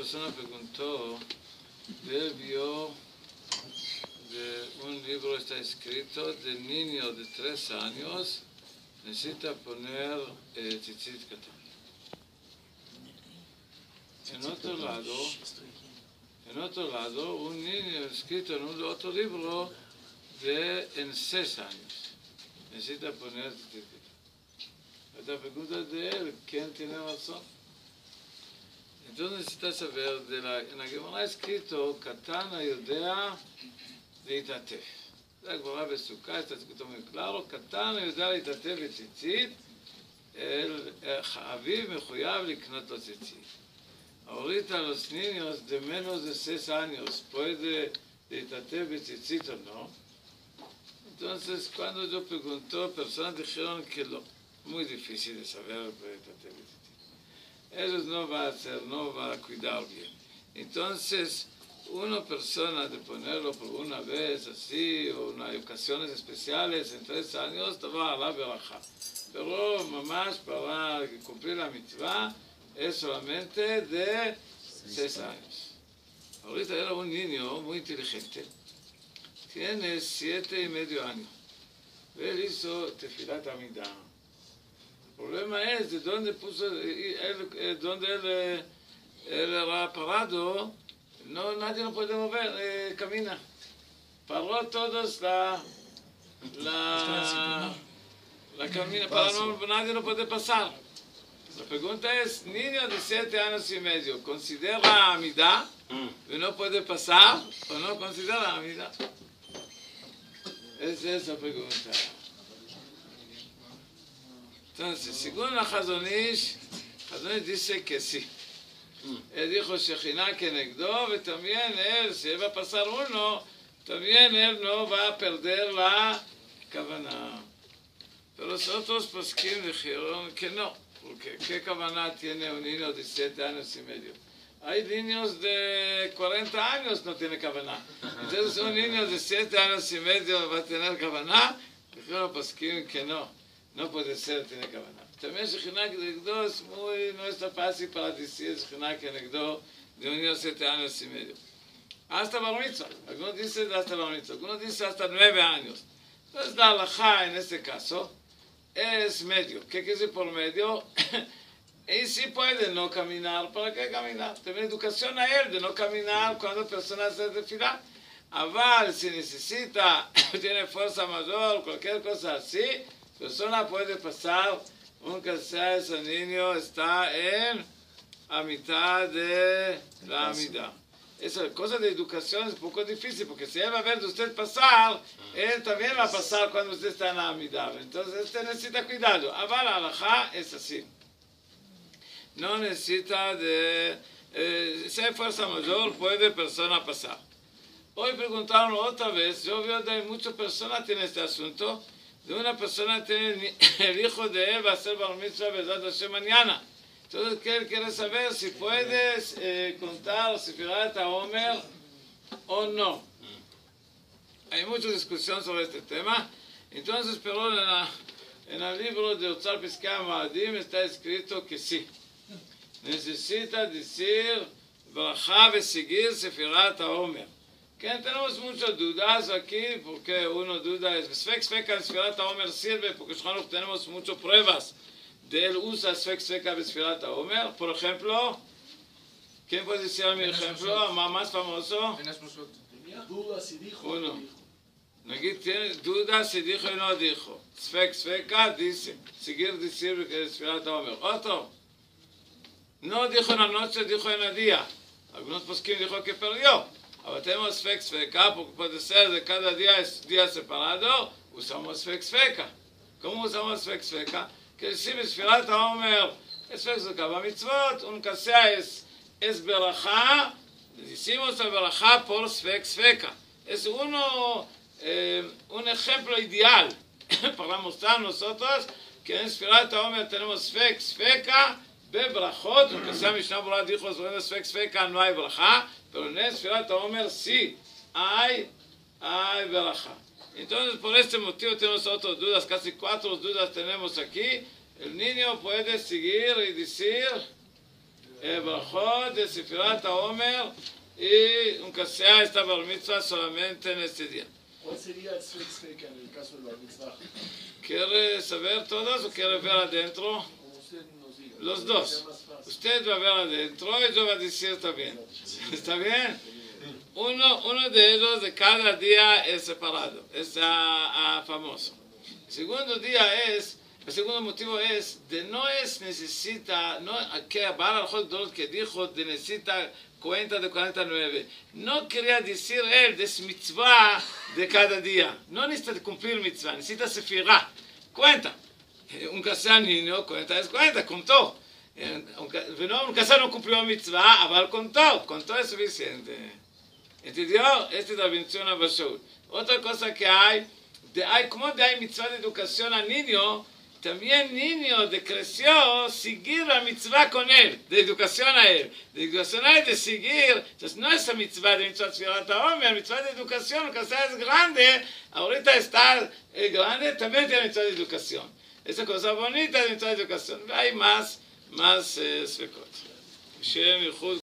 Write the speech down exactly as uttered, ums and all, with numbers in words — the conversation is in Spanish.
persona preguntó, él vio de un libro está escrito del niño de tres años necesita poner eh, tzitzit katán. En otro lado, en otro lado, un niño escrito en un otro libro de en seis años necesita poner tzitzit katán. La pregunta de él, ¿quién tiene razón? Entonces necesita saber, de la, en la Gemara escrito, Katán ayudea להתעטף. זה הגמרא בסוכה, está escrito muy claro, קטן יודע להתעטף בציצית, אביו מחויב לקנות לו ציצית. Ahorita los niños de menos de seis años puede להתעטף בציצית o no. Entonces, cuando yo pregunto, personas dijeron que lo muy difícil de saber להתעטף בציצית. Ellos no va a hacer, no va a cuidar bien. Entonces, una persona de ponerlo por una vez así, o en ocasiones especiales, en tres años, va a la verajá. Pero mamás para cumplir la mitzvah es solamente de seis años. Ahorita era un niño muy inteligente, tiene siete y medio años. Él hizo tefilat amidah. El problema es de dónde puso, él, donde él, él era parado. No, nadie lo puede mover, eh, camina. Paró todos la, la, la camina, para no, nadie lo puede pasar. La pregunta es, niño de siete años y medio, ¿considera amidad y no puede pasar o no considera amidad? Esa es la pregunta. Entonces, según la Hazonish, Hazonish dice que sí. Él dijo Shekhinah kenegdo, y también él, si él va a pasar uno, también él no va a perder la Kavanah. Pero los otros poskim dijeron que no, porque ¿qué Kavanah tiene un niño de siete años y medio? Hay niños de cuarenta años no tiene Kavanah. Entonces un niño de siete años y medio va a tener Kavanah, dijeron los poskim que no, no puede ser, tiene Kavanah. También Shekhinah kenegdo es muy, no está fácil para decir Shekhinah kenegdo de un niño de siete años y medio. Hasta bar mitzvah. Algunos dicen hasta bar mitzvah, algunos dicen hasta nueve años. Entonces la halajá en este caso es medio. ¿Qué quiere decir por medio? Y si puede no caminar, ¿para qué caminar? También educación a él de no caminar cuando persona hace tefilá. Aval, si necesita, tiene fuerza mayor, cualquier cosa así, persona puede pasar. Nunca sea ese niño está en a mitad de la amida. Esa cosa de educación es un poco difícil, porque si él va a ver de usted pasar, él también va a pasar cuando usted está en la amida. Entonces usted necesita cuidado. Aval alajá es así. No necesita de... Eh, si hay fuerza mayor, puede persona pasar. Hoy preguntaron otra vez, yo veo que muchas personas tienen este asunto, de una persona tiene el hijo de él va a ser bar mitzvah Bezrat Hashem mañana. Entonces, ¿qué él quiere saber? Si puedes eh, contar Sefirat HaOmer o no. Hay mucha discusión sobre este tema. Entonces, pero en, la, en el libro de Otzar Piskei HaMoadim está escrito que sí. Necesita decir Braja Vesigir Sefirat HaOmer. Que tenemos muchas dudas aquí, porque uno duda es Sfek Sfeka en Sefirat HaOmer sirve, porque tenemos muchas pruebas de él usa Sfek Sfeka en Sefirat HaOmer. Por ejemplo, ¿quién puede decir a mi ejemplo? Más famoso. Duda si dijo. Uno. Nagid tiene duda si dijo y no dijo. Sfek Sfeka dice. Seguir decir que es Sefirat HaOmer. Otro. No dijo en la noche, dijo en el día. Algunos poskim dijo que perdió. Ahora tenemos Sfek Sfeka, porque puede ser de cada día es día separado, usamos Sfek Sfeka. ¿Cómo usamos Sfek Sfeka? Que decimos Sefirat HaOmer, Sfek Sfeka, bamitzvot, nunca sea es, es berajá, decimos la berajá por Sfek Sfeka. Es uno, eh, un ejemplo ideal para mostrar nosotros que en Sefirat HaOmer tenemos Sfek Sfeka, bebrachot, nunca sea Mishnah Berurah dijo sobre Sfek Sfeka no hay berajá, pero en Sefirat HaOmer sí hay, hay berajá. Entonces, por este motivo tenemos otras dudas, casi cuatro dudas tenemos aquí. El niño puede seguir y decir El brajot de Sefirat HaOmer y aunque sea esta bar mitzvah solamente en este día. ¿Cuál sería el sexteca en el caso del bar mitzvah? ¿Quiere saber todas o quiere ver adentro? Como usted nos diga. Los dos. Usted va a ver adentro y yo voy a decir también. ¿Está bien? Uno, uno de ellos de cada día es separado, es a, a famoso. El segundo día es, el segundo motivo es, de no es necesita, no que Baal HaLachot que dijo de necesita cuenta de cuarenta y nueve. No quería decir él de mitzvah de cada día. No necesita cumplir mitzvah, necesita sefirah. Cuenta. Un casal niño, cuenta es cuenta, contó. Un casal no cumplió mitzvah, pero contó, contó es suficiente. ¿Entendió? Esta es la bendición a Bashur. Otra cosa que hay, de, hay, como de hay mitzvah de educación a niño, también niño de creció seguir la mitzvah con él, de educación a él. De educación a él, de seguir, entonces no es la mitzvah de mitzvah de Sefirat HaOmer, la mitzvah de educación, que sea es grande, ahorita está eh, grande, también tiene mitzvah de educación. Esa cosa bonita de mitzvah de educación. Hay más, más eh, svekot. Shem Yichud